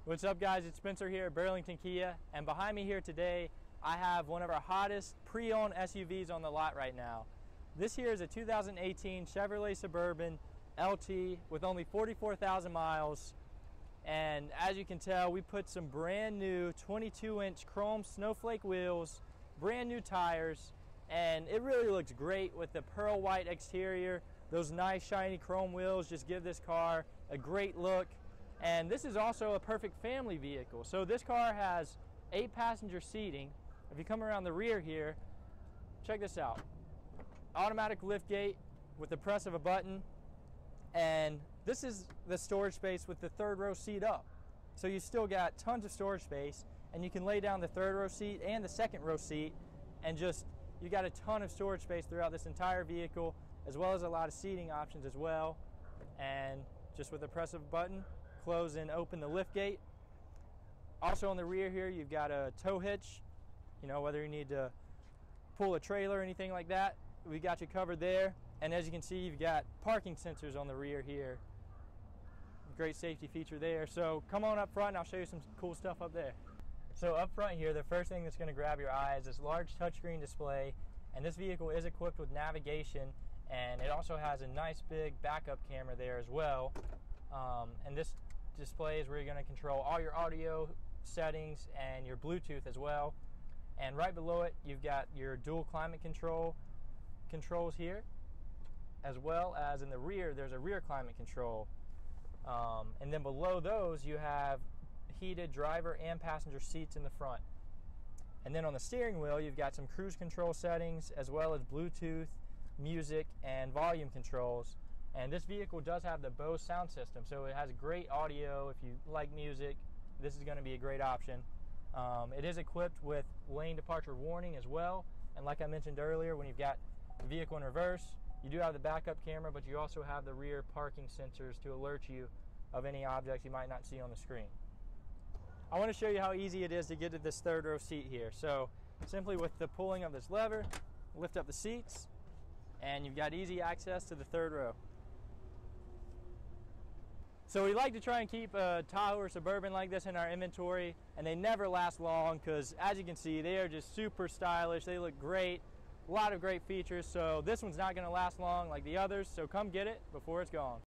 What's up, guys? It's Spencer here at Burlington Kia, and behind me here today I have one of our hottest pre-owned SUVs on the lot right now. This here is a 2018 Chevrolet Suburban LT with only 44,000 miles, and as you can tell, we put some brand new 22-inch chrome snowflake wheels, brand new tires, and it really looks great with the pearl white exterior. Those nice shiny chrome wheels just give this car a great look. And this is also a perfect family vehicle. So this car has 8 passenger seating. If you come around the rear here, check this out. Automatic lift gate with the press of a button. And this is the storage space with the third row seat up. So you still got tons of storage space, and you can lay down the third row seat and the second row seat, and you got a ton of storage space throughout this entire vehicle, as well as a lot of seating options as well. And just with the press of a button, close and open the lift gate. Also on the rear here, you've got a tow hitch. You know, whether you need to pull a trailer or anything like that, we got you covered there. And as you can see, you've got parking sensors on the rear here. Great safety feature there. So come on up front and I'll show you some cool stuff up there. So up front here, the first thing that's going to grab your eye is this large touchscreen display. And this vehicle is equipped with navigation, and it also has a nice big backup camera there as well. And this display is where you're going to control all your audio settings and your Bluetooth as well. And right below it, you've got your dual climate controls here, as well as in the rear, there's a rear climate control. And then below those, you have heated driver and passenger seats in the front. And then on the steering wheel, you've got some cruise control settings, as well as Bluetooth, music, and volume controls. And this vehicle does have the Bose sound system, so it has great audio. If you like music, this is going to be a great option. It is equipped with lane departure warning as well. And like I mentioned earlier, when you've got the vehicle in reverse, you do have the backup camera, but you also have the rear parking sensors to alert you of any objects you might not see on the screen. I want to show you how easy it is to get to this third row seat here. So simply with the pulling of this lever, lift up the seats, and you've got easy access to the third row. So we like to try and keep a Tahoe or Suburban like this in our inventory, and they never last long because, as you can see, they are just super stylish. They look great, a lot of great features. So this one's not going to last long like the others, so come get it before it's gone.